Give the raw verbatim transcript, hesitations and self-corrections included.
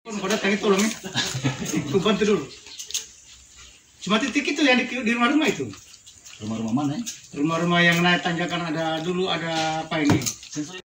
Pada tadi tolong ya. Itu bantu dulu. Cuma titik itu yang di, di rumah-rumah itu. Rumah-rumah mana? Rumah-rumah yang naik tanjakan ada dulu ada apa ini?